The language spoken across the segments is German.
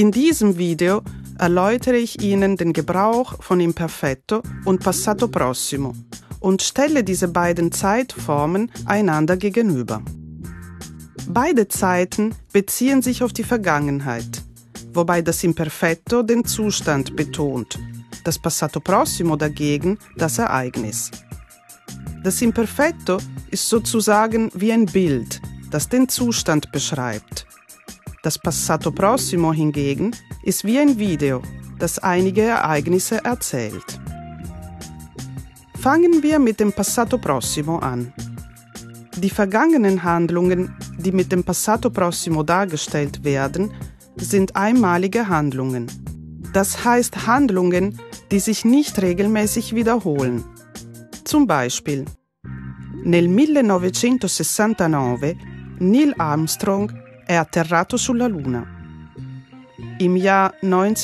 In diesem Video erläutere ich Ihnen den Gebrauch von Imperfetto und Passato Prossimo und stelle diese beiden Zeitformen einander gegenüber. Beide Zeiten beziehen sich auf die Vergangenheit, wobei das Imperfetto den Zustand betont, das Passato Prossimo dagegen das Ereignis. Das Imperfetto ist sozusagen wie ein Bild, das den Zustand beschreibt. Das Passato Prossimo hingegen ist wie ein Video, das einige Ereignisse erzählt. Fangen wir mit dem Passato Prossimo an. Die vergangenen Handlungen, die mit dem Passato Prossimo dargestellt werden, sind einmalige Handlungen. Das heißt Handlungen, die sich nicht regelmäßig wiederholen. Zum Beispiel: Nel 1969 Neil Armstrong è atterrato sulla Luna. Im Jahr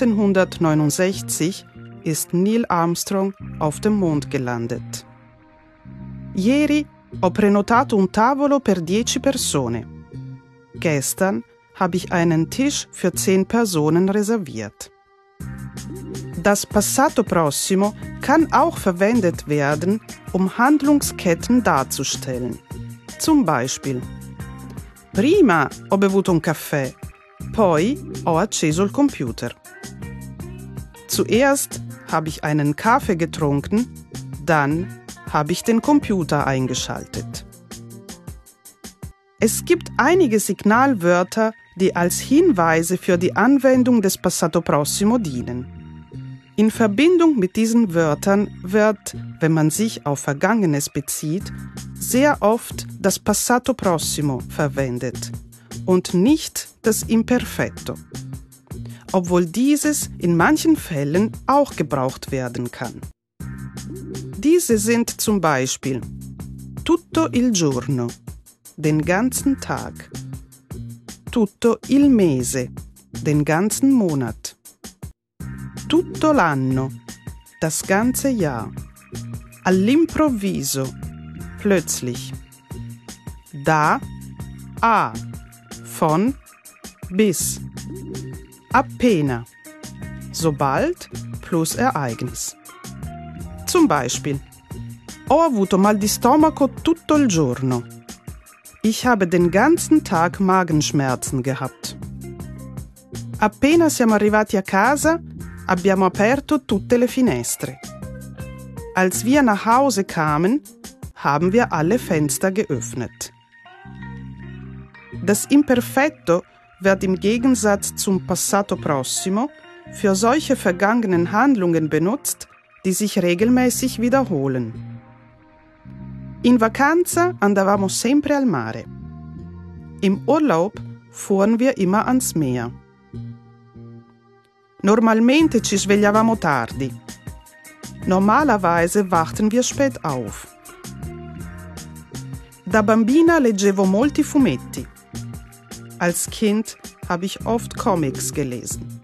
1969 ist Neil Armstrong auf dem Mond gelandet. Ieri ho prenotato un tavolo per 10 persone. Gestern habe ich einen Tisch für 10 Personen reserviert. Das Passato Prossimo kann auch verwendet werden, um Handlungsketten darzustellen. Zum Beispiel: Prima ho bevuto un caffè, poi ho acceso il computer. Zuerst habe ich einen Kaffee getrunken, dann habe ich den Computer eingeschaltet. Es gibt einige Signalwörter, die als Hinweise für die Anwendung des Passato Prossimo dienen. In Verbindung mit diesen Wörtern wird, wenn man sich auf Vergangenes bezieht, sehr oft das Passato Prossimo verwendet und nicht das Imperfetto, obwohl dieses in manchen Fällen auch gebraucht werden kann. Diese sind zum Beispiel tutto il giorno, den ganzen Tag, tutto il mese, den ganzen Monat, tutto l'anno, das ganze Jahr, all'improvviso, plötzlich, da, a, von, bis, appena, sobald plus Ereignis. Zum Beispiel: Ho avuto mal di stomaco tutto il giorno. Ich habe den ganzen Tag Magenschmerzen gehabt. Appena siamo arrivati a casa, abbiamo aperto tutte le finestre. Als wir nach Hause kamen, haben wir alle Fenster geöffnet. Das Imperfetto wird im Gegensatz zum Passato Prossimo für solche vergangenen Handlungen benutzt, die sich regelmäßig wiederholen. In vacanza andavamo sempre al mare. Im Urlaub fuhren wir immer ans Meer. Normalmente ci svegliavamo tardi. Normalerweise wachten wir spät auf. Da bambina leggevo molti fumetti. Als Kind habe ich oft Comics gelesen.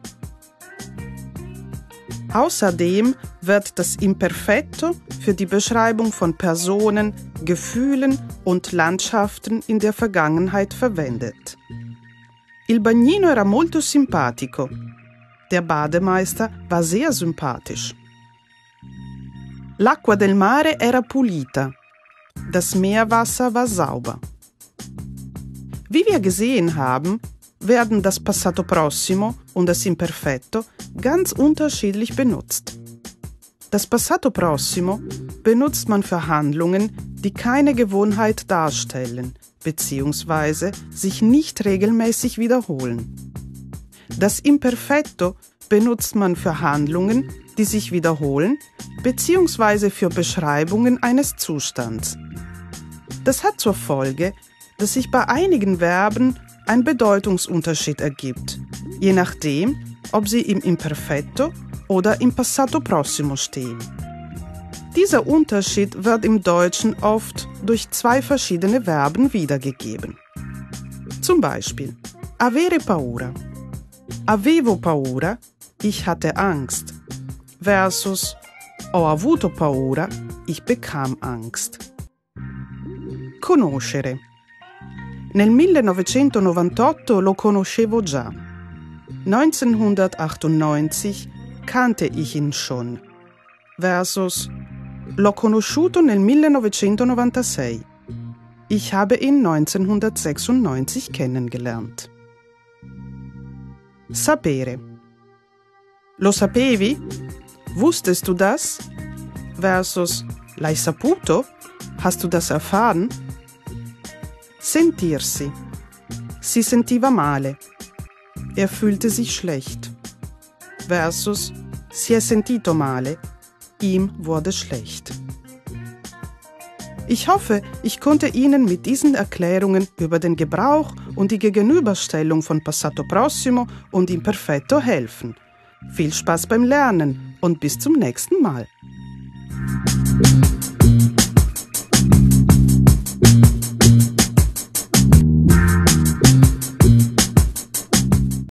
Außerdem wird das Imperfetto für die Beschreibung von Personen, Gefühlen und Landschaften in der Vergangenheit verwendet. Il bagnino era molto simpatico. Der Bademeister war sehr sympathisch. L'acqua del mare era pulita. Das Meerwasser war sauber. Wie wir gesehen haben, werden das Passato Prossimo und das Imperfetto ganz unterschiedlich benutzt. Das Passato Prossimo benutzt man für Handlungen, die keine Gewohnheit darstellen bzw. sich nicht regelmäßig wiederholen. Das Imperfetto benutzt man für Handlungen, die sich wiederholen bzw. für Beschreibungen eines Zustands. Das hat zur Folge, dass sich bei einigen Verben ein Bedeutungsunterschied ergibt, je nachdem, ob sie im Imperfetto oder im Passato Prossimo stehen. Dieser Unterschied wird im Deutschen oft durch 2 verschiedene Verben wiedergegeben. Zum Beispiel avere paura. Avevo paura, ich hatte Angst, versus ho avuto paura, ich bekam Angst. Conoscere. Nel 1998 lo conoscevo già. 1998 kannte ich ihn schon. Versus L'ho conosciuto nel 1996. Ich habe ihn 1996 kennengelernt. Sapere. Lo sapevi? Wusstest du das? Versus L'hai saputo? Hast du das erfahren? Sentirsi. Si sentiva male. Er fühlte sich schlecht. Versus Si è sentito male. Ihm wurde schlecht. Ich hoffe, ich konnte Ihnen mit diesen Erklärungen über den Gebrauch und die Gegenüberstellung von Passato Prossimo und Imperfetto helfen. Viel Spaß beim Lernen und bis zum nächsten Mal.